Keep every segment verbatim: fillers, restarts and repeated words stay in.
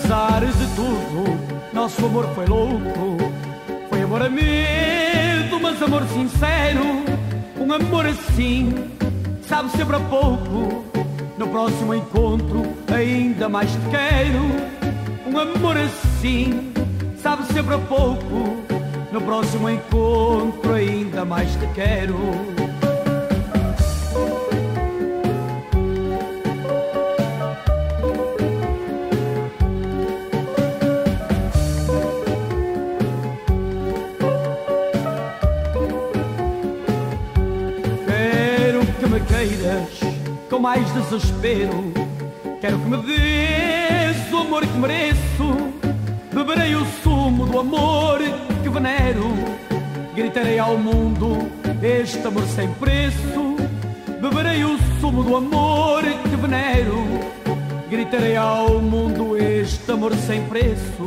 apesar de tudo, nosso amor foi louco. Foi amor a medo, mas amor sincero. Um amor assim, sabe sempre a pouco. No próximo encontro ainda mais te quero. Um amor assim, sabe sempre a pouco. No próximo encontro ainda mais te quero. Com mais desespero, quero que me dês o amor que mereço. Beberei o sumo do amor que venero. Gritarei ao mundo este amor sem preço. Beberei o sumo do amor que venero. Gritarei ao mundo este amor sem preço.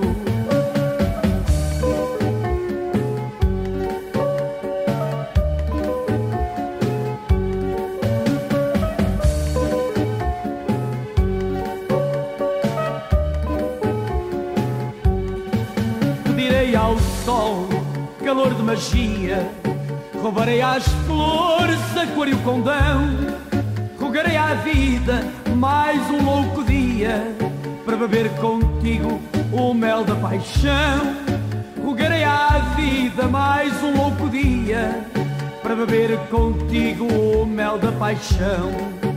Ao sol, calor de magia, roubarei às flores a e o condão. Rogarei à vida mais um louco dia para beber contigo o mel da paixão. Rogarei à vida mais um louco dia para beber contigo o mel da paixão.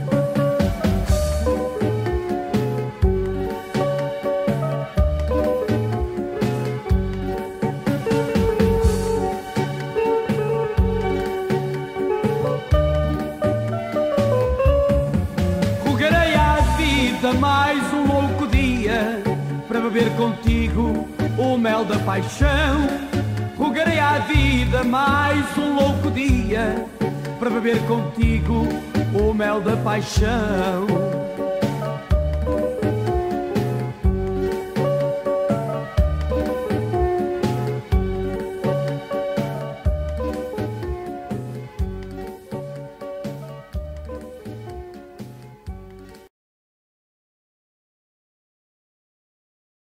Mais um louco dia para beber contigo o mel da paixão. Rogarei à vida mais um louco dia para beber contigo o mel da paixão.